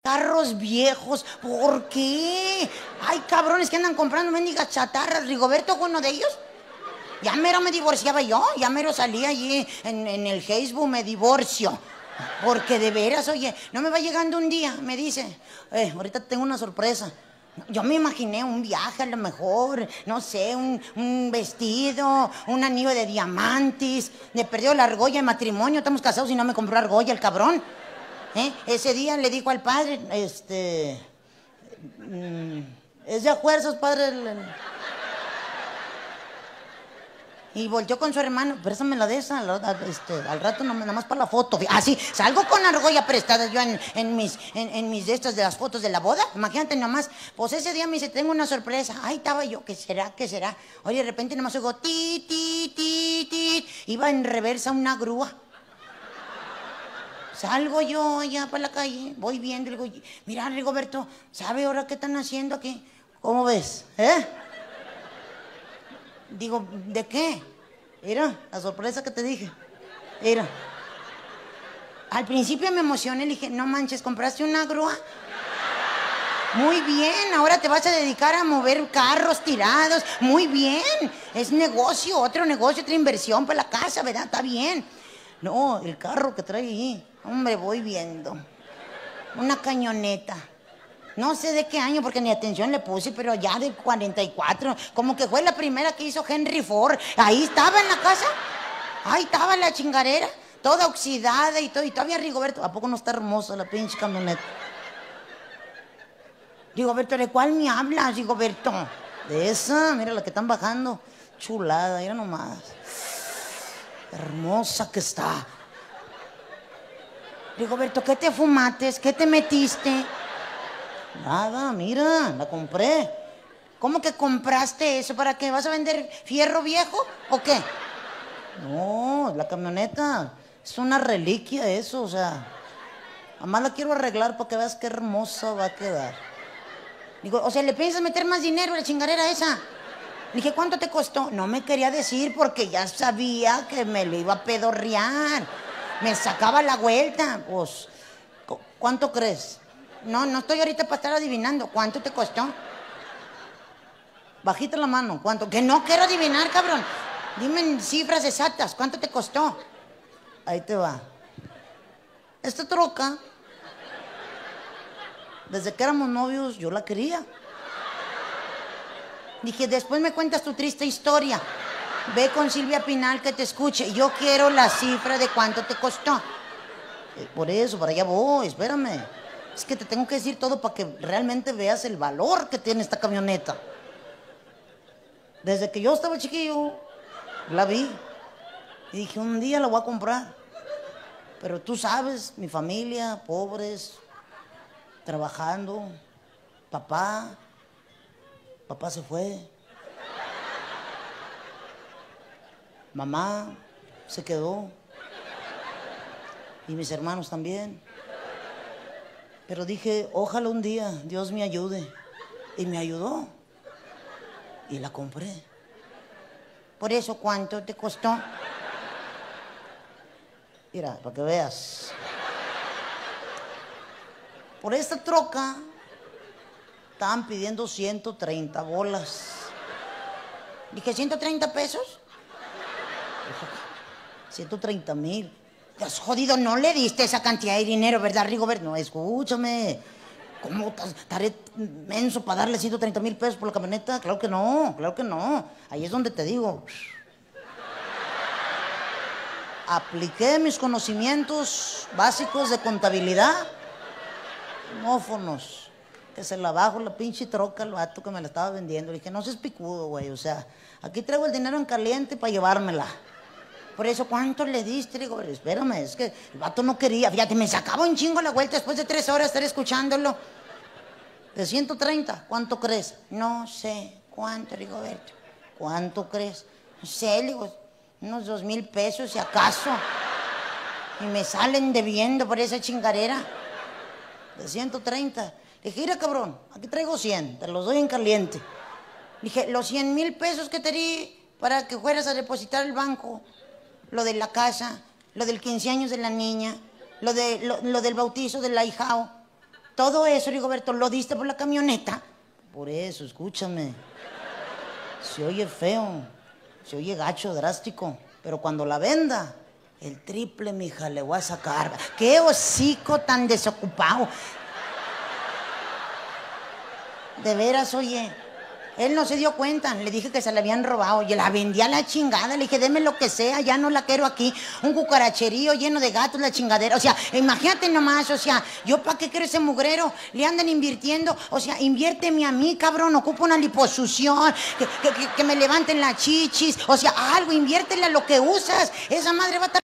carros viejos. ¿Por qué? Hay cabrones que andan comprando mendigas chatarras. Rigoberto fue uno de ellos. Ya mero me divorciaba yo, ya mero salía allí en el Facebook, me divorcio. Porque de veras, oye, no me va llegando un día, me dice, ahorita tengo una sorpresa. Yo me imaginé un viaje a lo mejor, no sé, un vestido, un anillo de diamantes. Me perdió la argolla de matrimonio, estamos casados y no me compró argolla el cabrón. Ese día le dijo al padre, es de a fuerzas, padre. Y volteó con su hermano, préstamela de esa, al rato nada más para la foto. Así, salgo con argolla prestada yo en mis de estas de las fotos de la boda. Imagínate nomás, pues ese día me dice, tengo una sorpresa. Ahí estaba yo, ¿qué será? ¿Qué será? Oye, de repente nomás oigo, ti, ti, ti, ti. Iba en reversa una grúa. Salgo yo allá para la calle, voy viendo y le digo, mira, Rigoberto, ¿sabe ahora qué están haciendo aquí? ¿Cómo ves? Digo, ¿de qué? Mira, la sorpresa que te dije. Mira. Al principio me emocioné, le dije, no manches, ¿compraste una grúa? Muy bien, ahora te vas a dedicar a mover carros tirados. Muy bien, es negocio, otro negocio, otra inversión para la casa, ¿verdad? Está bien. No, el carro que trae ahí, hombre, voy viendo. Una cañoneta. No sé de qué año, porque ni atención le puse, pero ya de 44. Como que fue la primera que hizo Henry Ford. Ahí estaba en la casa. Ahí estaba la chingarera, toda oxidada y todo. Y todavía Rigoberto, ¿a poco no está hermosa la pinche camioneta? Rigoberto, ¿de cuál me hablas, Rigoberto? De esa, mira la que están bajando. Chulada, mira nomás. Hermosa que está. Rigoberto, ¿qué te fumates? ¿Qué te metiste? Nada, mira, la compré. ¿Cómo que compraste eso? ¿Para qué? ¿Vas a vender fierro viejo o qué? No, la camioneta es una reliquia eso, o sea. Además la quiero arreglar para que veas qué hermosa va a quedar. Digo, o sea, ¿le piensas meter más dinero a la chingadera esa? Le dije, ¿cuánto te costó? No me quería decir porque ya sabía que me lo iba a pedorrear. Me sacaba la vuelta. Pues, ¿cuánto crees? No estoy ahorita para estar adivinando. ¿Cuánto te costó? Bajita la mano. ¿Cuánto? Que no quiero adivinar, cabrón. Dime en cifras exactas. ¿Cuánto te costó? Ahí te va. Esta troca, desde que éramos novios, yo la quería. Dije, después me cuentas tu triste historia. Ve con Silvia Pinal que te escuche. Yo quiero la cifra de cuánto te costó. Por eso, para allá voy, espérame. Es que te tengo que decir todo para que realmente veas el valor que tiene esta camioneta. Desde que yo estaba chiquillo, la vi. Y dije, un día la voy a comprar. Pero tú sabes, mi familia, pobres, trabajando. Papá se fue. Mamá se quedó. Y mis hermanos también. Pero dije, ojalá un día Dios me ayude. Y me ayudó. Y la compré. Por eso, ¿cuánto te costó? Mira, para que veas. Por esta troca estaban pidiendo 130 bolas. Dije, ¿130 pesos? 130,000. Te has jodido, no le diste esa cantidad de dinero, ¿verdad, Rigoberto? No, escúchame. ¿Cómo estaré menso para darle 130,000 pesos por la camioneta? Claro que no, claro que no. Ahí es donde te digo. Apliqué mis conocimientos básicos de contabilidad. Mófonos. Que se la bajo la pinche troca al vato que me la estaba vendiendo. Le dije, no seas picudo, güey. O sea, aquí traigo el dinero en caliente para llevármela. Por eso, ¿cuánto le diste? Digo, espérame, es que el vato no quería. Fíjate, me sacaba un chingo la vuelta después de 3 horas estar escuchándolo. De 130, ¿cuánto crees? No sé. ¿Cuánto, Rigoberto? ¿Cuánto crees? No sé, le digo, unos 2,000 pesos, si acaso. Y me salen debiendo por esa chingarera. De 130. Le dije, mira, cabrón, aquí traigo 100, te los doy en caliente. Le dije, los 100,000 pesos que te di para que fueras a depositar al banco, lo de la casa, lo del 15 años de la niña, lo del bautizo del ahijao, todo eso, Rigoberto, ¿lo diste por la camioneta? Por eso, escúchame. Se oye feo, se oye gacho, drástico, pero cuando la venda, el triple, mija, le voy a sacar. ¡Qué hocico tan desocupado! De veras, oye, él no se dio cuenta, le dije que se la habían robado, y la vendía a la chingada, le dije, deme lo que sea, ya no la quiero aquí, un cucaracherío lleno de gatos, la chingadera, o sea, imagínate nomás, o sea, yo para qué quiero ese mugrero, le andan invirtiendo, o sea, inviérteme a mí, cabrón, ocupo una liposucción, que me levanten las chichis, o sea, algo, inviértele a lo que usas, esa madre va a estar